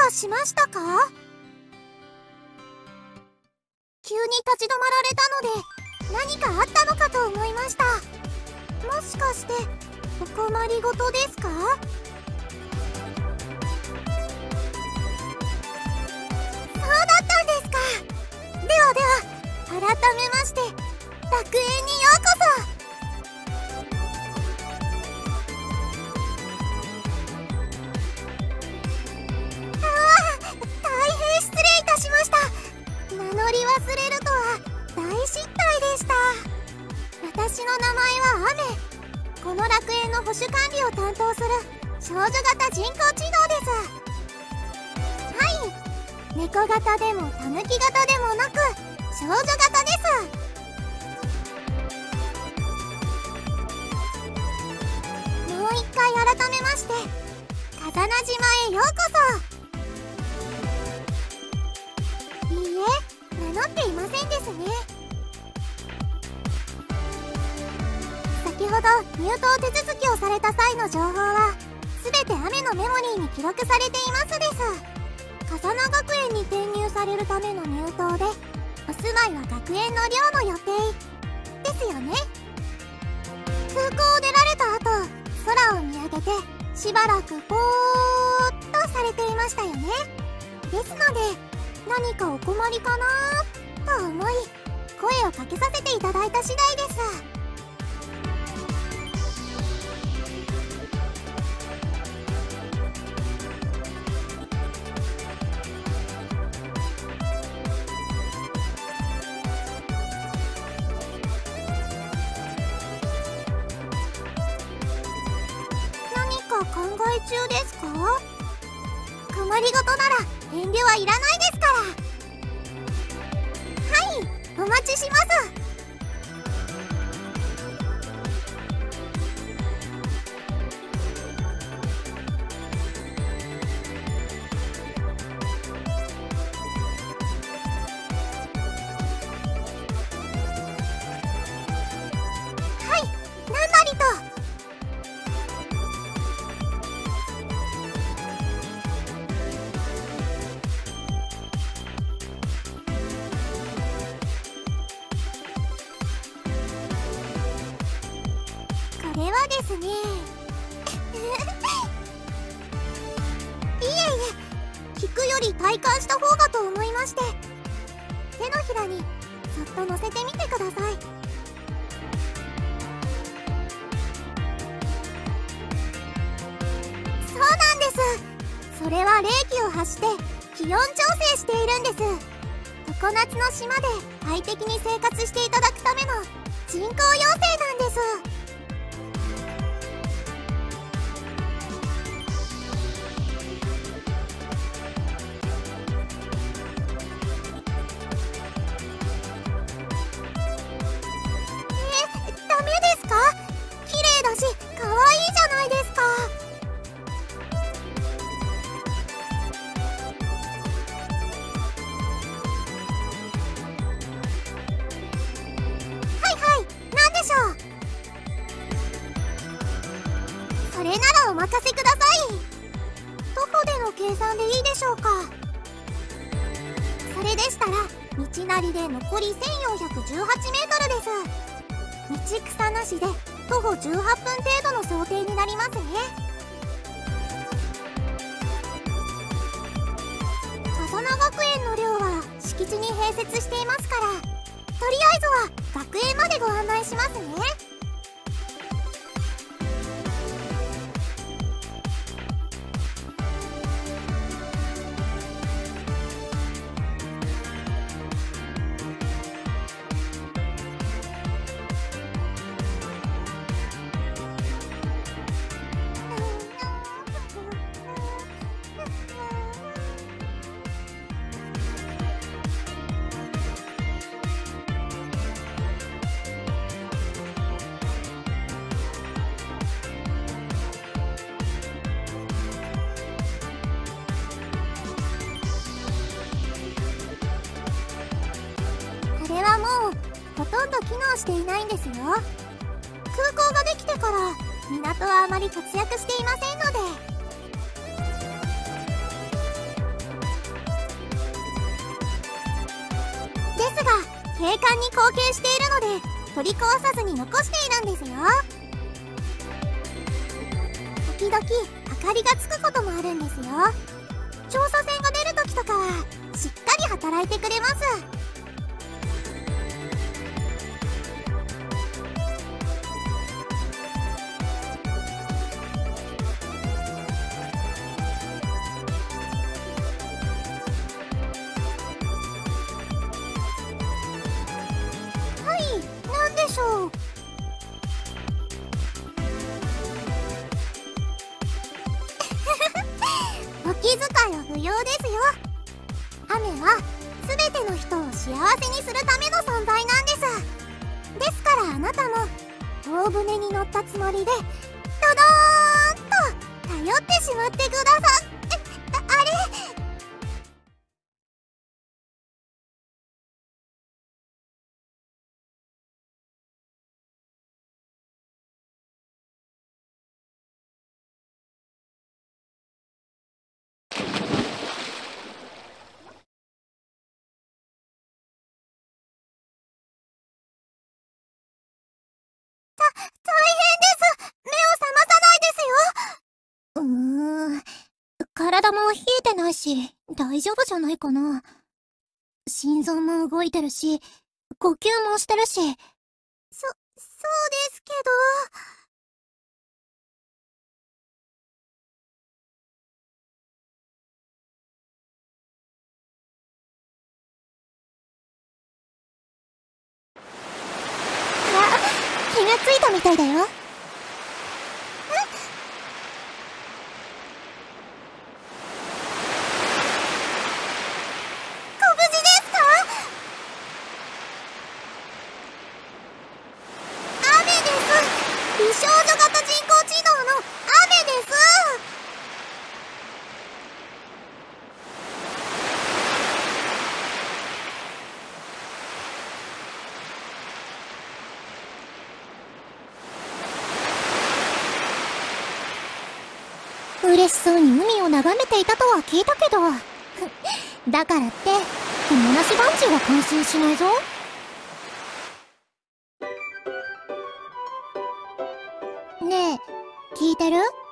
かしましたか？急に立ち止まられたので何かあったのかと思いました。もしかしてお困りごとですか？そうだったんですか。ではでは、改めまして楽園にようこそ。大変失礼いたしました。名乗り忘れるとは大失態でした。私の名前はアメ。この楽園の保守管理を担当する少女型人工知能です。はい、猫型でもタヌキ型でもなく少女型です。もう一回改めまして風名島へようこそ。いいえ、名乗っていませんですね。先ほど入島手続きをされた際の情報は全て雨のメモリーに記録されていますです。笠名学園に転入されるための入島で、お住まいは学園の寮の予定ですよね。空港を出られた後、空を見上げてしばらくぼーっとされていましたよね。ですので何かお困りかなと思い声をかけさせていただいた次第です。考え中ですか？困りごとなら遠慮はいらないですから。はい、お待ちします。はい、何なりと。これはですねいえいえ、聞くより体感した方がと思いまして、手のひらにそっと乗せてみてください。そうなんです。それは冷気を発して気温調整しているんです。常夏の島で快適に生活していただくための人工妖精なんです。ダメですか？綺麗だし可愛いじゃないですか。はいはい、何でしょう？それならお任せください。徒歩での計算でいいでしょうか？それでしたら道なりで残り1418メートルです。道草なしで徒歩18分程度の想定になりますね。笠名学園の寮は敷地に併設していますから、とりあえずは学園までご案内しますね。これはもうほとんど機能していないんですよ。空港ができてから港はあまり活躍していませんので。 ですが景観に貢献しているので取り壊さずに残しているんですよ。時々明かりがつくこともあるんですよ。調査船が出る時とかはしっかり働いてくれます。はい、なんでしょう。お気遣いは不要ですよ。雨は全ての人を幸せにするための存在なんです。ですからあなたも大船に乗ったつもりでドドーンと頼ってしまってください。あれ、大変です。目を覚まさないですよ。体も冷えてないし大丈夫じゃないかな。心臓も動いてるし呼吸もしてるし。そうですけど。気がついたみたいだよ。ご無事ですか？雨です。美少女型人工知能の雨です。嬉しそうに海を眺めていたとは聞いたけどだからって友なしバンジーは感心しないぞ。ねえ、聞いてる？